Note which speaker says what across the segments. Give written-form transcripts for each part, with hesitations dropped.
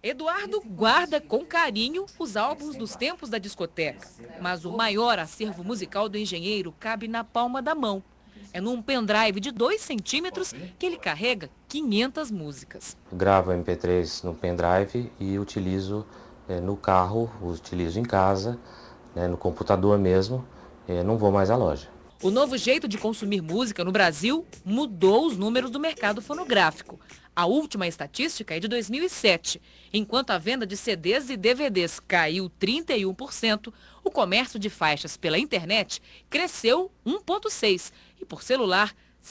Speaker 1: Eduardo guarda com carinho os álbuns dos tempos da discoteca, mas o maior acervo musical do engenheiro cabe na palma da mão. É num pendrive de 2 centímetros que ele carrega 500 músicas.
Speaker 2: Gravo MP3 no pendrive e utilizo no carro, utilizo em casa, no computador mesmo, não vou mais à loja.
Speaker 1: O novo jeito de consumir música no Brasil mudou os números do mercado fonográfico. A última estatística é de 2007. Enquanto a venda de CDs e DVDs caiu 31%, o comércio de faixas pela internet cresceu 1,6% e por celular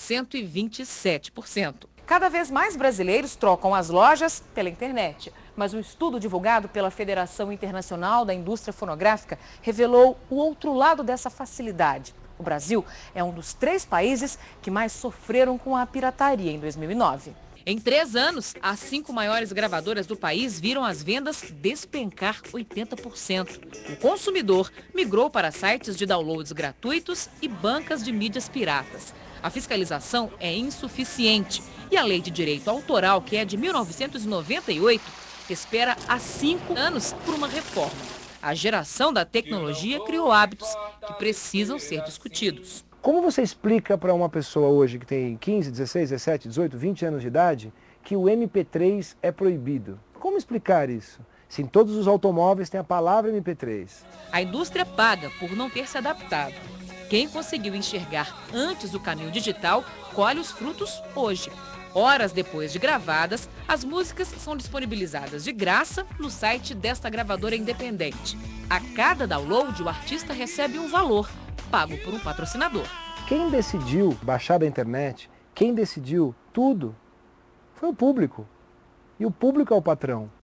Speaker 1: 127%. Cada vez mais brasileiros trocam as lojas pela internet. Mas um estudo divulgado pela Federação Internacional da Indústria Fonográfica revelou o outro lado dessa facilidade. O Brasil é um dos 3 países que mais sofreram com a pirataria em 2009. Em 3 anos, as 5 maiores gravadoras do país viram as vendas despencar 80%. O consumidor migrou para sites de downloads gratuitos e bancas de mídias piratas. A fiscalização é insuficiente e a Lei de Direito Autoral, que é de 1998, espera há 5 anos por uma reforma. A geração da tecnologia criou hábitos que precisam ser discutidos.
Speaker 3: Como você explica para uma pessoa hoje que tem 15, 16, 17, 18, 20 anos de idade que o MP3 é proibido? Como explicar isso? Se em todos os automóveis tem a palavra MP3.
Speaker 1: A indústria paga por não ter se adaptado. Quem conseguiu enxergar antes o caminho digital colhe os frutos hoje. Horas depois de gravadas, as músicas são disponibilizadas de graça no site desta gravadora independente. A cada download, o artista recebe um valor, pago por um patrocinador.
Speaker 3: Quem decidiu baixar da internet, quem decidiu tudo, foi o público. E o público é o patrão.